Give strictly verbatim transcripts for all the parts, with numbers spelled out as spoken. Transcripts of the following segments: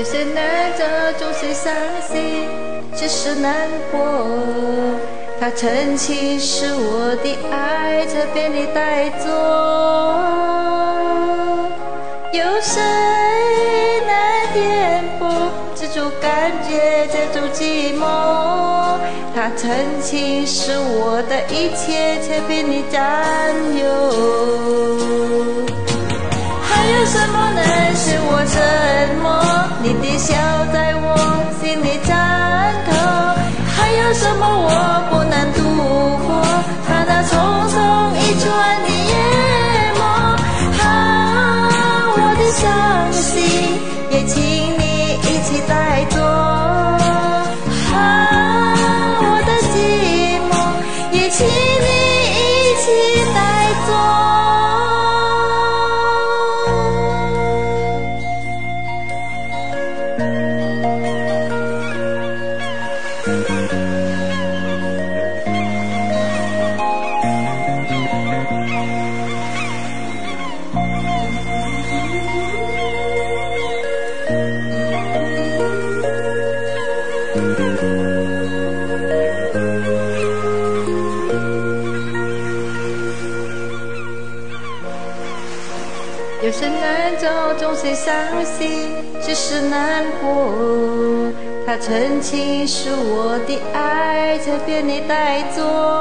有些难找，总是伤心，只是难过。他曾经是我的爱，却被你带走。有谁能填补这种感觉，这种寂寞？他曾经是我的一切，却被你占有。还有什么能使我沉默？你的笑在我心里颤抖。还有什么我不能度过？看那匆匆一串的夜幕。啊，我的伤心也请你一起带走。啊，我的寂寞也请你一起带走。有时难找，总是伤心，只是难过。他曾经是我的爱，却被你带走。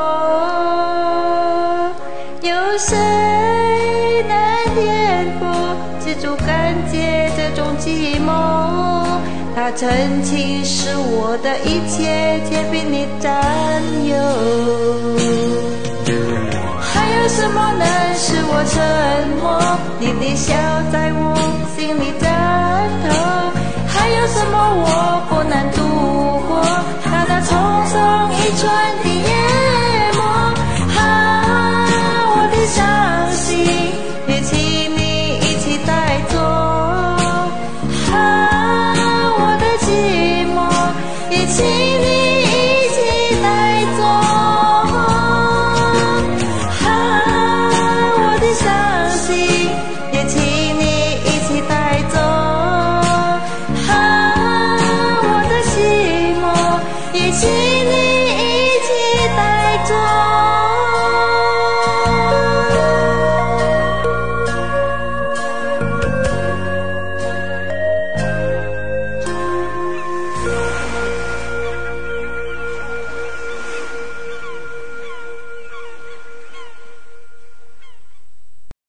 有谁能填补这种感觉，这种寂寞？他曾经是我的一切，却被你占有。还有什么能使我沉默？你的笑在我心里颤抖。还有什么我不能